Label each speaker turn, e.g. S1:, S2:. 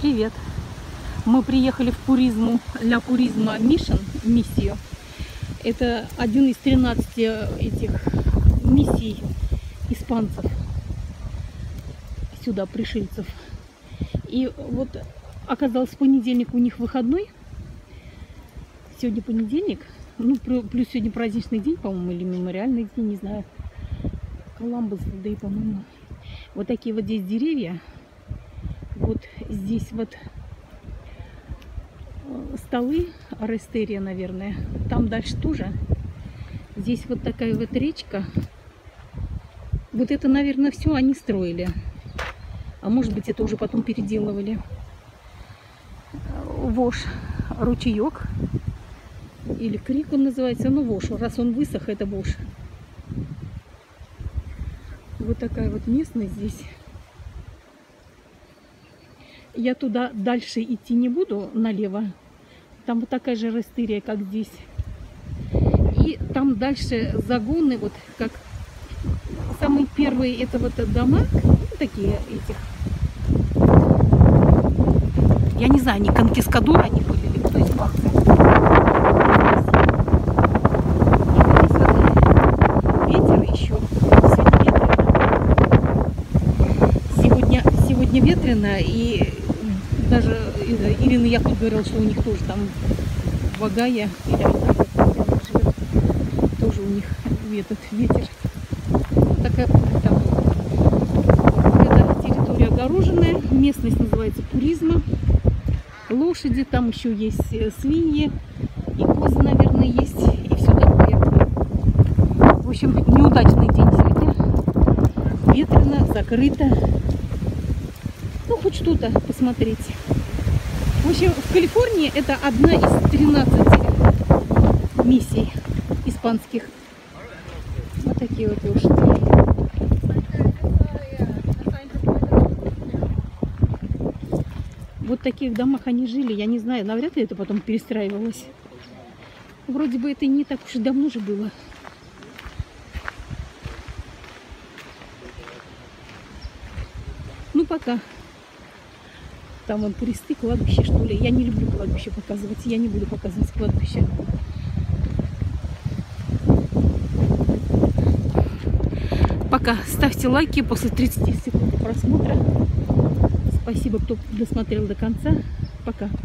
S1: Привет! Мы приехали в Пуризму, Ля Пуризма миссию. Это один из 13 этих миссий испанцев сюда, пришельцев. И вот оказалось, в понедельник у них выходной. Сегодня понедельник. Ну, плюс сегодня праздничный день, по-моему, или мемориальный день, не знаю. Коламбус Дэй, по-моему. Вот такие вот здесь деревья. Вот здесь вот столы, арестерия, наверное. Там дальше тоже. Здесь вот такая вот речка. Вот это, наверное, все они строили. А может быть, это уже потом переделывали. Вош, ручеек. Или крик он называется. Ну, Вош. Раз он высох, это Вош. Вот такая вот местность здесь. Я туда дальше идти не буду, налево. Там вот такая же арестерия, как здесь. И там дальше загоны, вот как самые первые, это вот дома, такие этих. Я не знаю, они конкискадоры, они были, или кто испанцы. Ветер еще. Сегодня ветрено, и даже Ирина Яхут говорила, что у них тоже там Вагая, или живет, тоже у них этот ветер. Такая там. Это территория огороженная, местность называется Пуризма. Лошади, там еще есть свиньи, и козы, наверное, есть, и все такое. В общем, неудачный день сегодня. Ветрено, закрыто. Ну, хоть что-то посмотреть. В общем, в Калифорнии это одна из 13 миссий испанских. Вот такие вот лошади. Вот в таких домах они жили. Я не знаю, навряд ли это потом перестраивалось. Вроде бы это не так уж и давно же было. Ну, пока. Там вон кресты, кладбище, что ли. Я не люблю кладбище показывать. Я не буду показывать кладбище. Пока. Ставьте лайки после 30 секунд просмотра. Спасибо, кто досмотрел до конца. Пока.